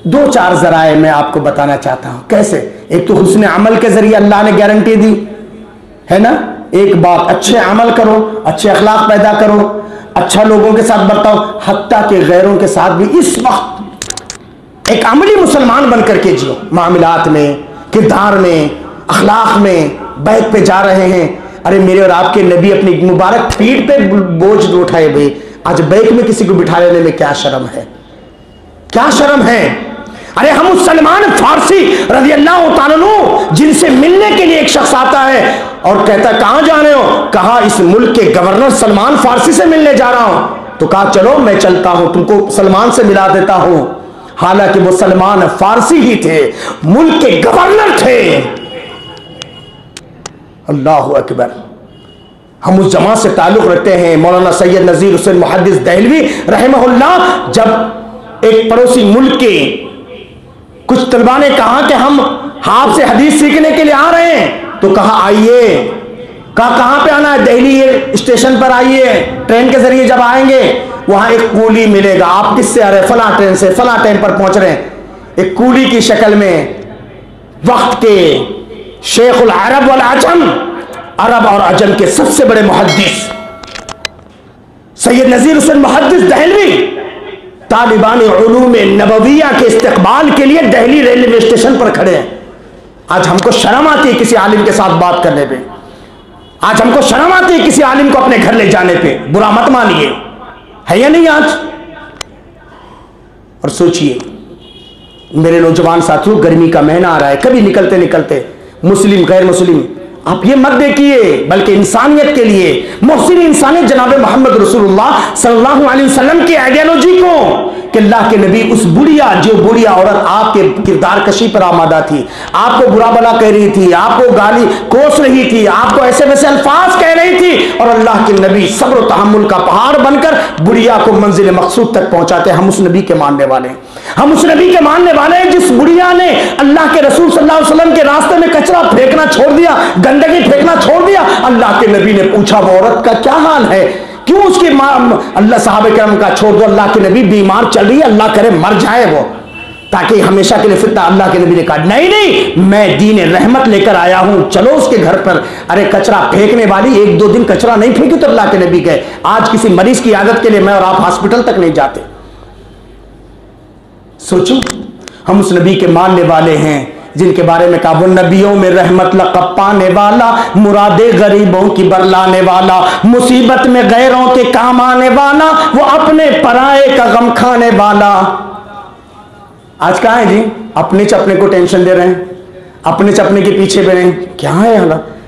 दो चार जराए मैं आपको बताना चाहता हूं कैसे। एक तो हुस्न अमल के जरिए अल्लाह ने गारंटी दी है ना, एक बात, अच्छे अमल करो, अच्छे अखलाक पैदा करो, अच्छा लोगों के साथ बर्ताओ, हत्ता के गैरों के साथ भी इस वक्त एक अमली मुसलमान बनकर के जियो, मामलात में, किरदार में, अखलाक में। बैक पे जा रहे हैं, अरे मेरे और आपके नबी अपनी मुबारक पीठ पे बोझ उठाए हुए, आज बैक में किसी को बिठा लेने में क्या शर्म है, क्या शर्म है। अरे हम उस सलमान फारसी रज़ी अल्लाह तआला अन्हु जिनसे मिलने के लिए एक शख्स आता है और कहता है कहां जा रहे हो, कहा इस मुल्क के गवर्नर सलमान फारसी से मिलने जा रहा हूं, तो कहा चलो मैं चलता हूं, तुमको सलमान से मिला देता हूं। हालांकि वो सलमान फारसी ही थे, मुल्क के गवर्नर थे। अल्लाहु अकबर। हम उस जमात से ताल्लुक रखते हैं। मौलाना सैयद नजीर हुसैन मुहद्दिस दहलवी रहमहुल्लाह, जब एक पड़ोसी मुल्क के कुछ तलबा ने कहा कि हम आपसे हदीस सीखने के लिए आ रहे हैं, तो कहा आइए। कहा कहां पे आना है, दिल्ली स्टेशन पर आइए, ट्रेन के जरिए जब आएंगे वहां एक कूली मिलेगा। आप किससे आ रहे हैं, फला ट्रेन से, फला ट्रेन पर पहुंच रहे हैं। एक कूली की शक्ल में वक्त के शेखुल अरब वल अजम, अरब और अजम के सबसे बड़े मुहद्दिस सैयद नजीर हुसैन मुहद्दिस दहलवी तालिबान उलूम नबविया के इस्तकबाल के लिए दिल्ली रेलवे स्टेशन पर खड़े हैं। आज हमको शर्म आती है किसी आलिम के साथ बात करने पे, आज हमको शर्म आती है किसी आलिम को अपने घर ले जाने पे। बुरा मत मानिए, है या नहीं आज। और सोचिए मेरे नौजवान साथियों, गर्मी का महीना आ रहा है, कभी निकलते निकलते मुस्लिम गैर मुस्लिम आप ये मत देखिए, बल्कि इंसानियत के लिए मोहसिन इंसानियत जनाब मोहम्मद रसूलुल्लाह सल्लल्लाहु अलैहि वसल्लम की आइडियोलॉजी को, कि अल्लाह के नबी उस बुढ़िया, जो बुढ़िया औरत आपके किरदार कशी पर आमादा थी, आपको बुरा भला कह रही थी, आपको गाली कोस रही थी, आपको ऐसे वैसे अल्फाज कह रही थी, और अल्लाह के नबी सब्र और तहम्मुल का पहाड़ बनकर बुढ़िया को मंजिल मकसूद तक पहुंचाते। हम उस नबी के मानने वाले हैं, हम उस नबी के मानने वाले हैं जिस बुढ़िया ने अल्लाह के रसूल सल्लल्लाहु अलैहि वसल्लम के रास्ते में कचरा फेंकना छोड़ दिया, गंदगी फेंकना छोड़ दिया। अल्लाह के नबी ने पूछा वो औरत का क्या हाल है, क्यों उसकी अल्लाह साहब करम का छोड़ दो, अल्लाह के नबी बीमार चल रही है, अल्लाह करे मर जाए वो, ताकि हमेशा के लिए फितना। अल्लाह के नबी ने कहा नहीं नहीं, मैं दीन रहमत लेकर आया हूं, चलो उसके घर पर। अरे कचरा फेंकने वाली एक दो दिन कचरा नहीं फेंकी तो अल्लाह के नबी गए। आज किसी मरीज की आदत के लिए मैं और आप हॉस्पिटल तक नहीं जाते। सोचो हम उस नबी के मानने वाले हैं जिनके बारे में कहा वो नबियों में रहमत लक़ब पाने वाला, मुरादे गरीबों की बरलाने वाला, मुसीबत में गैरों के काम आने वाला, वो अपने पराए का गम खाने वाला। आज कहाँ है जी, अपने चपने को टेंशन दे रहे हैं, अपने चपने के पीछे बढ़े हैं, क्या है हालत।